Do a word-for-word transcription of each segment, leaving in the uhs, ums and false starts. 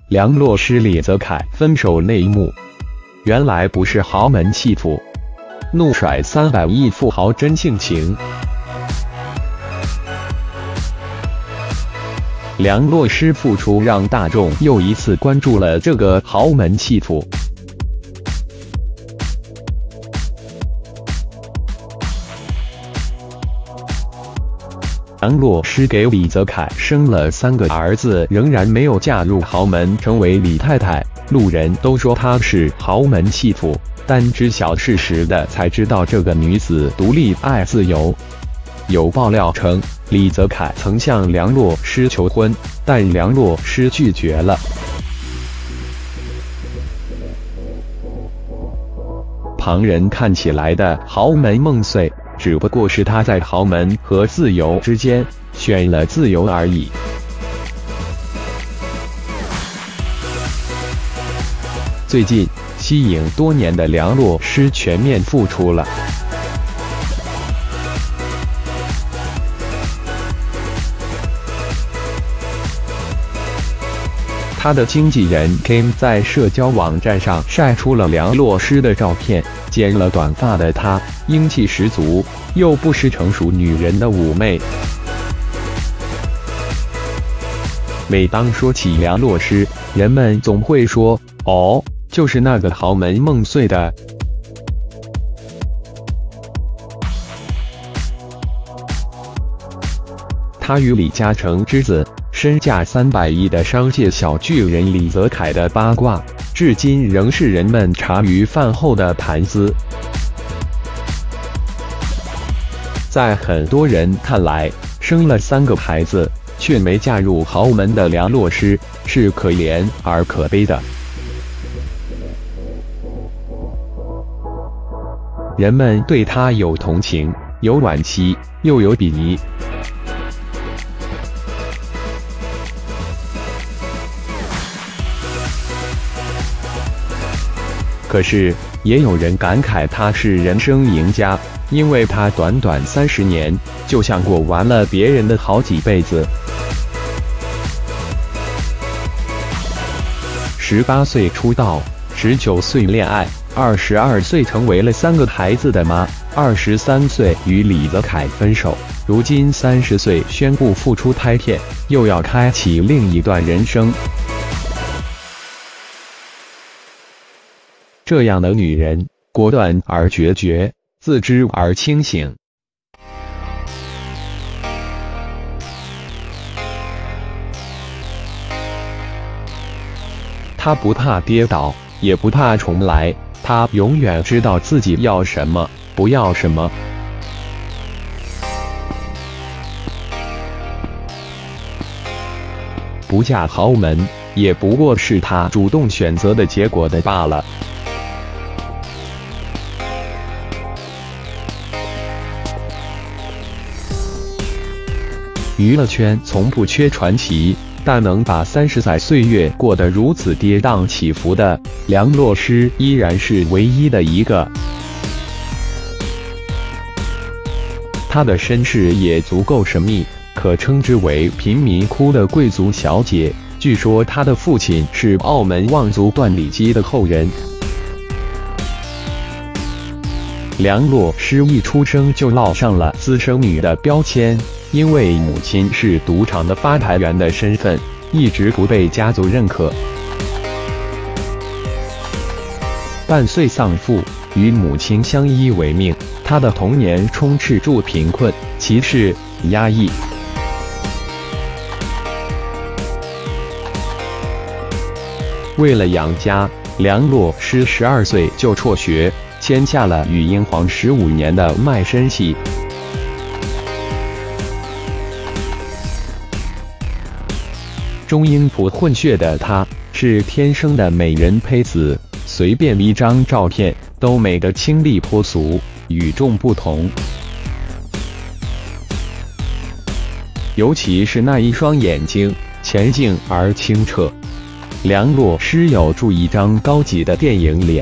梁洛施李泽楷分手内幕，原来不是豪门弃妇，怒甩三百亿富豪真性情。梁洛施复出，让大众又一次关注了这个豪门弃妇。梁洛施给李泽楷生了三个儿子，仍然没有嫁入豪门，成为李太太。路人都说她是豪门弃妇，但知晓事实的才知道，这个女子独立爱自由。有爆料称，李泽楷曾向梁洛施求婚，但梁洛施拒绝了。旁人看起来的豪门梦碎，只不过是他在豪门和自由之间选了自由而已。最近，息影多年的梁洛施全面复出了。他的经纪人 Kim 在社交网站上晒出了梁洛施的照片，剪了短发的她，英气十足，又不失成熟女人的妩媚。每当说起梁洛施，人们总会说：“哦，就是那个豪门梦碎的。”她与李嘉诚之子，身价三百亿的商界小巨人李泽楷的八卦，至今仍是人们茶余饭后的谈资。在很多人看来，生了三个孩子却没嫁入豪门的梁洛施，是可怜而可悲的。人们对她有同情，有惋惜，又有鄙夷。可是，也有人感慨她是人生赢家，因为她短短三十年，就像过完了别人的好几辈子。十八岁出道，十九岁恋爱，二十二岁成为了三个孩子的妈，二十三岁与李泽楷分手，如今三十岁宣布复出拍片，又要开启另一段人生。这样的女人，果断而决绝，自知而清醒。她不怕跌倒，也不怕重来，她永远知道自己要什么，不要什么。不嫁豪门，也不过是她主动选择的结果的罢了。娱乐圈从不缺传奇，但能把三十载岁月过得如此跌宕起伏的梁洛施依然是唯一的一个。她的身世也足够神秘，可称之为贫民窟的贵族小姐。据说她的父亲是澳门望族段礼基的后人。梁洛施一出生就烙上了私生女的标签，因为母亲是赌场的发牌员的身份，一直不被家族认可。半岁丧父，与母亲相依为命，她的童年充斥住贫困、歧视、压抑。为了养家，梁洛施十二岁就辍学，签下了与英皇十五年的卖身契。中英葡混血的她，是天生的美人胚子，随便一张照片都美得清丽脱俗，与众不同。尤其是那一双眼睛，前净而清澈。梁洛施有著一张高级的电影脸。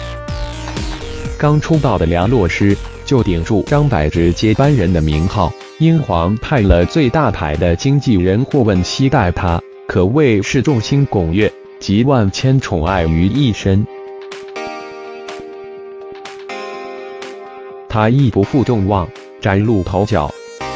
刚出道的梁洛施就顶住张柏芝接班人的名号， 英皇派了最大牌的经纪人霍汶期待他，可谓是众星拱月，集万千宠爱于一身。他亦不负众望，崭露头角。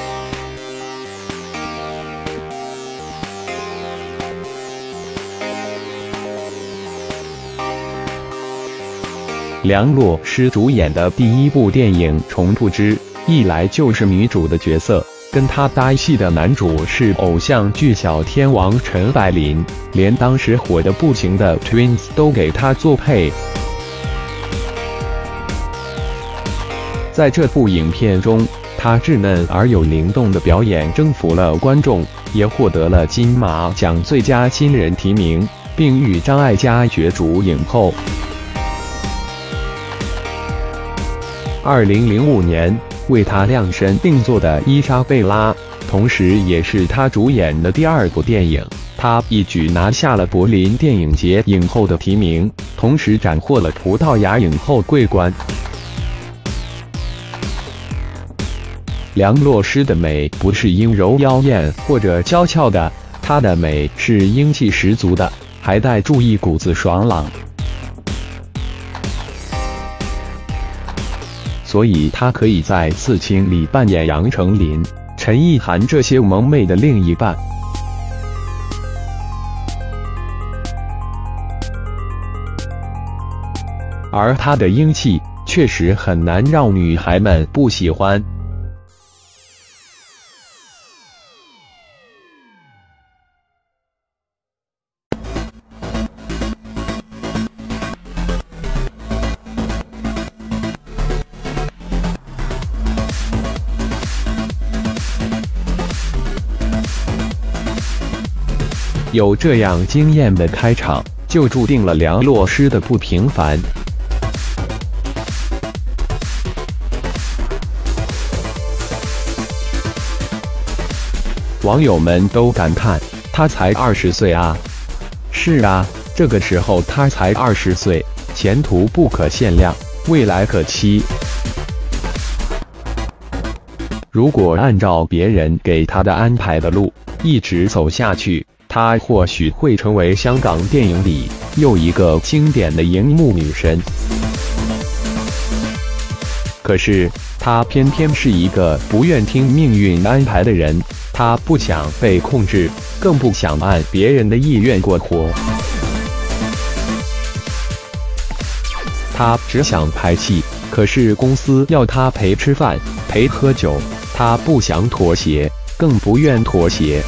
梁洛施主演的第一部电影《重复之》，一来就是女主的角色，跟她搭戏的男主是偶像剧小天王陈柏霖，连当时火得不行的 Twins 都给他作配。在这部影片中，他稚嫩而有灵动的表演征服了观众，也获得了金马奖最佳新人提名，并与张艾嘉角逐影后。二零零五年为他量身定做的伊莎贝拉，同时也是他主演的第二部电影，他一举拿下了柏林电影节影后的提名，同时斩获了葡萄牙影后桂冠。梁洛施的美不是阴柔妖艳或者娇俏的，她的美是英气十足的，还带著一股子爽朗。所以她可以在《刺青》里扮演杨丞琳、陈意涵这些萌妹的另一半。而她的英气确实很难让女孩们不喜欢。有这样惊艳的开场，就注定了梁洛施的不平凡。网友们都感叹：“他才二十岁啊！”是啊，这个时候他才二十岁，前途不可限量，未来可期。如果按照别人给他的安排的路一直走下去，她或许会成为香港电影里又一个经典的荧幕女神。可是，她偏偏是一个不愿听命运安排的人，她不想被控制，更不想按别人的意愿过活。她只想拍戏，可是公司要她陪吃饭、陪喝酒，她不想妥协，更不愿妥协。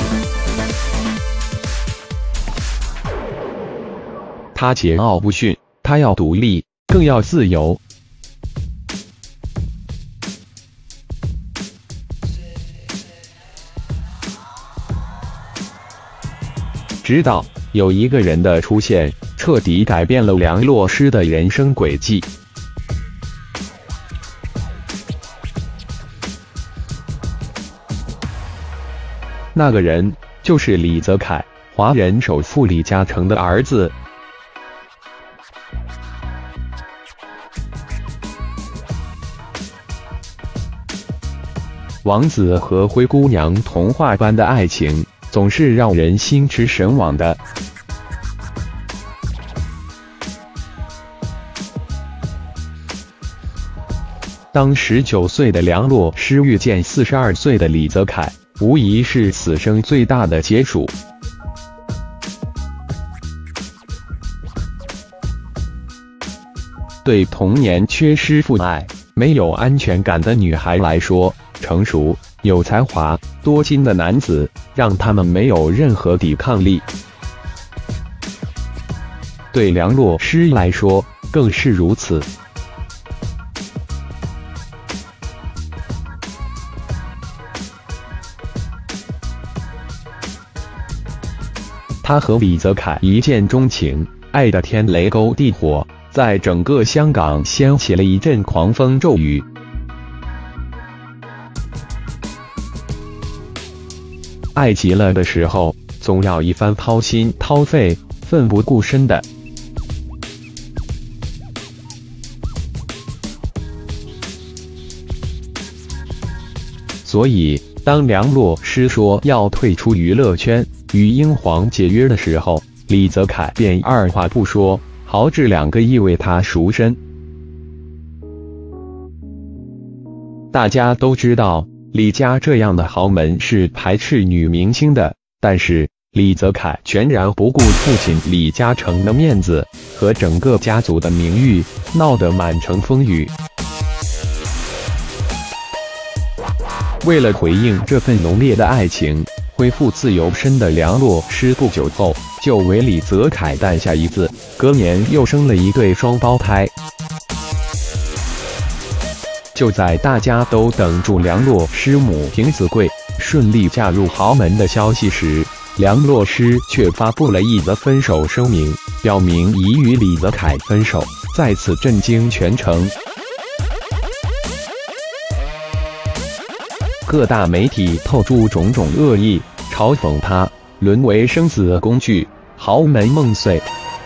他桀骜不驯，他要独立，更要自由。直到有一个人的出现，彻底改变了梁洛施的人生轨迹。那个人就是李泽楷，华人首富李嘉诚的儿子。王子和灰姑娘童话般的爱情，总是让人心驰神往的。当十九岁的梁洛施遇见四十二岁的李泽楷，无疑是此生最大的结束。对童年缺失父爱、没有安全感的女孩来说，成熟、有才华、多金的男子让他们没有任何抵抗力。对梁洛施来说更是如此。他和李泽楷一见钟情，爱得天雷勾地火，在整个香港掀起了一阵狂风骤雨。爱极了的时候，总要一番掏心掏肺、奋不顾身的。所以， 当梁洛施说要退出娱乐圈，与英皇解约的时候，李泽楷便二话不说，豪掷两个亿为他赎身。大家都知道，李家这样的豪门是排斥女明星的，但是李泽楷全然不顾父亲李嘉诚的面子和整个家族的名誉，闹得满城风雨。为了回应这份浓烈的爱情，恢复自由身的梁洛施不久后就为李泽楷诞下一子，隔年又生了一对双胞胎。就在大家都等住梁洛施母凭子贵顺利嫁入豪门的消息时，梁洛施却发布了一则分手声明，表明已与李泽楷分手，再次震惊全城。各大媒体透出种种恶意，嘲讽他沦为生子工具，豪门梦碎。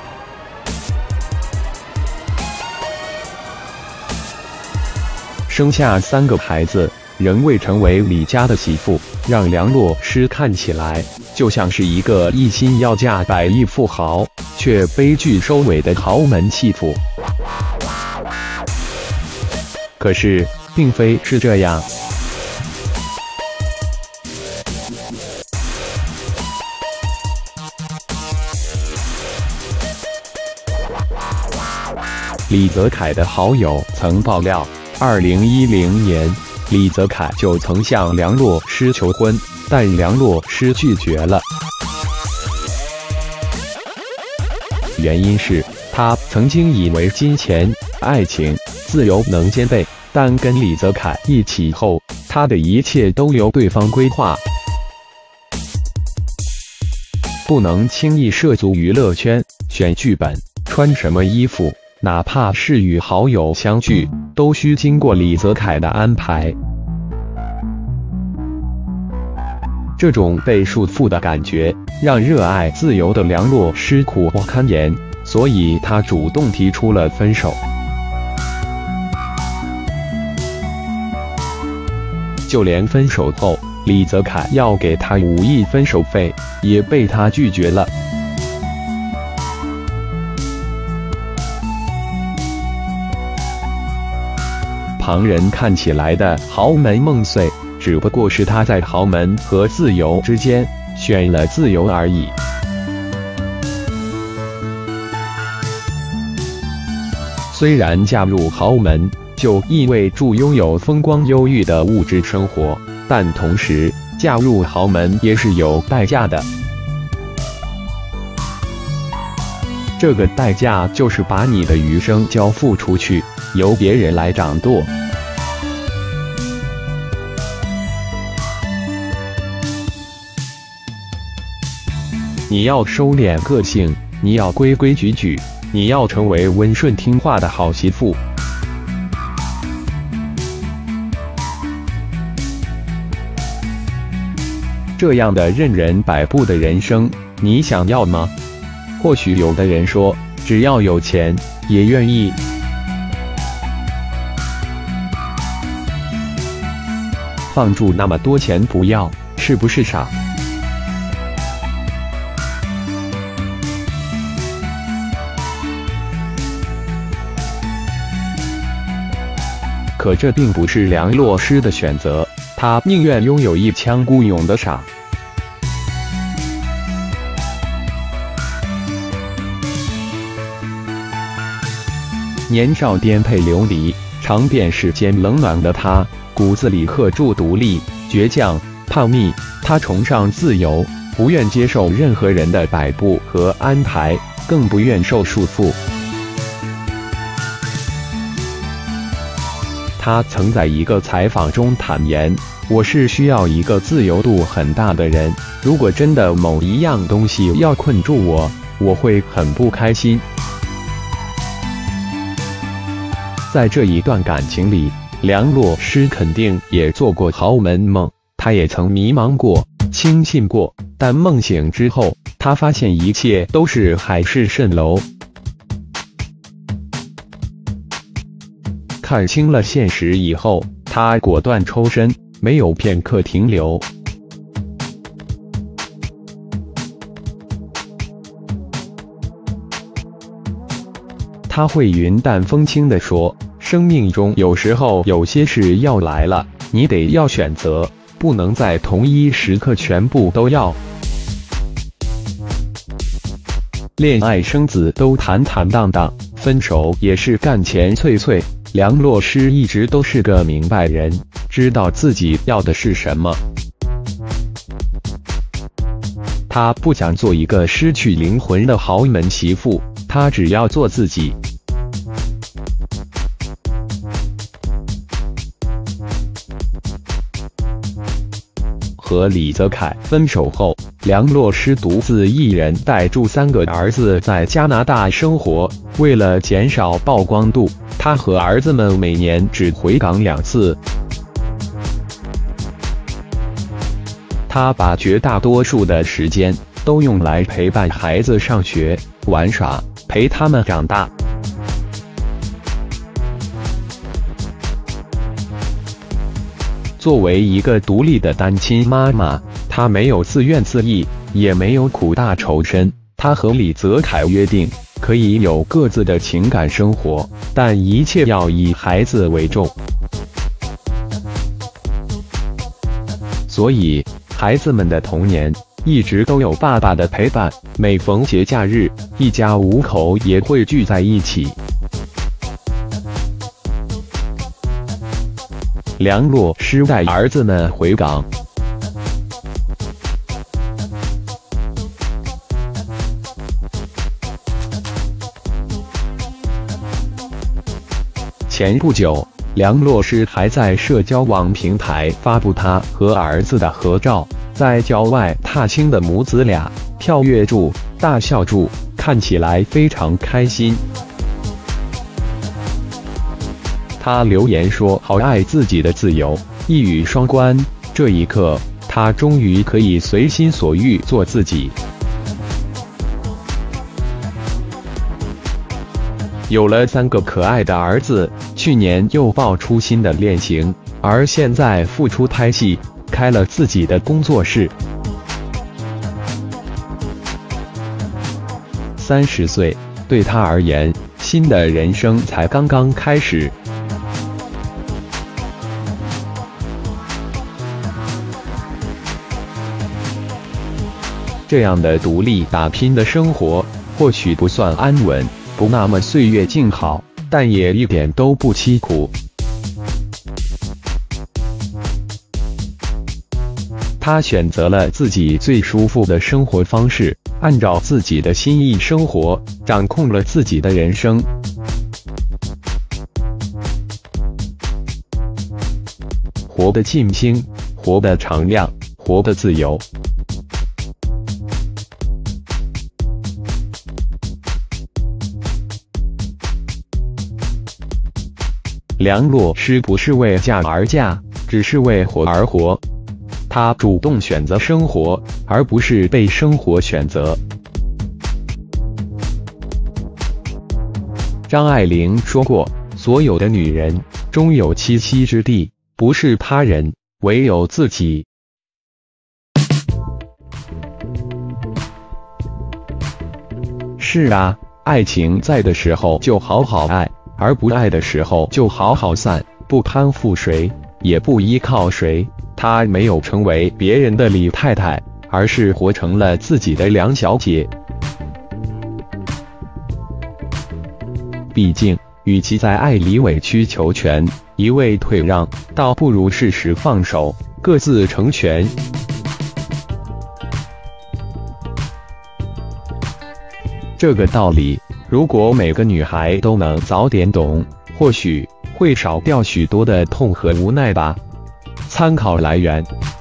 生下三个孩子，仍未成为李家的媳妇，让梁洛施看起来就像是一个一心要嫁百亿富豪，却悲剧收尾的豪门弃妇。可是，并非是这样。李泽楷的好友曾爆料，二零一零年，李泽楷就曾向梁洛施求婚，但梁洛施拒绝了。原因是他曾经以为金钱、爱情、自由能兼备，但跟李泽楷一起后，他的一切都由对方规划，不能轻易涉足娱乐圈，选剧本、穿什么衣服。哪怕是与好友相聚，都需经过李泽楷的安排。这种被束缚的感觉，让热爱自由的梁洛施苦不堪言，所以他主动提出了分手。就连分手后，李泽楷要给他五亿分手费，也被他拒绝了。旁人看起来的豪门梦碎，只不过是他在豪门和自由之间选了自由而已。虽然嫁入豪门就意味着拥有风光优裕的物质生活，但同时嫁入豪门也是有代价的。这个代价就是把你的余生交付出去，由别人来掌舵。你要收敛个性，你要规规矩矩，你要成为温顺听话的好媳妇。这样的任人摆布的人生，你想要吗？或许有的人说，只要有钱，也愿意。放住那么多钱不要，是不是傻？可这并不是梁洛施的选择，他宁愿拥有一腔孤勇的傻。年少颠沛流离，尝遍世间冷暖的他，骨子里刻著独立、倔强、叛逆。他崇尚自由，不愿接受任何人的摆布和安排，更不愿受束缚。他曾在一个采访中坦言，我是需要一个自由度很大的人，如果真的某一样东西要困住我，我会很不开心。在这一段感情里，梁洛施肯定也做过豪门梦，他也曾迷茫过、轻信过，但梦醒之后，他发现一切都是海市蜃楼。看清了现实以后，他果断抽身， 没有片刻停留。他会云淡风轻地说：“生命中有时候有些事要来了，你得要选择，不能在同一时刻全部都要。恋爱生子都坦坦荡荡，分手也是干钱脆脆。”梁洛施一直都是个明白人，知道自己要的是什么。他不想做一个失去灵魂的豪门媳妇，他只要做自己。和李泽楷分手后，梁洛施独自一人带住三个儿子在加拿大生活。为了减少曝光度，他和儿子们每年只回港两次。他把绝大多数的时间都用来陪伴孩子上学、玩耍，陪他们长大。作为一个独立的单亲妈妈，她没有自怨自艾，也没有苦大仇深。她和李泽楷约定，可以有各自的情感生活，但一切要以孩子为重。所以，孩子们的童年一直都有爸爸的陪伴，每逢节假日，一家五口也会聚在一起。梁洛施带儿子们回港，前不久，梁洛施还在社交网平台发布他和儿子的合照，在郊外踏青的母子俩跳跃住、大笑住，看起来非常开心。他留言说：“好爱自己的自由，一语双关。这一刻，他终于可以随心所欲做自己。”有了三个可爱的儿子，去年又爆出新的恋情，而现在复出拍戏，开了自己的工作室。三十岁，对他而言，新的人生才刚刚开始。这样的独立打拼的生活，或许不算安稳，不那么岁月静好，但也一点都不凄苦。他选择了自己最舒服的生活方式，按照自己的心意生活，掌控了自己的人生。活得尽兴，活得敞亮，活得自由。梁洛施不是为嫁而嫁，只是为活而活。她主动选择生活，而不是被生活选择。张爱玲说过：“所有的女人终有栖息之地，不是他人，唯有自己。”是啊，爱情在的时候就好好爱。而不爱的时候就好好散，不攀附谁，也不依靠谁。她没有成为别人的李太太，而是活成了自己的梁小姐。毕竟，与其在爱里委曲求全，一味退让，倒不如适时放手，各自成全。这个道理，如果每个女孩都能早点懂，或许会少掉许多的痛和无奈吧。参考来源。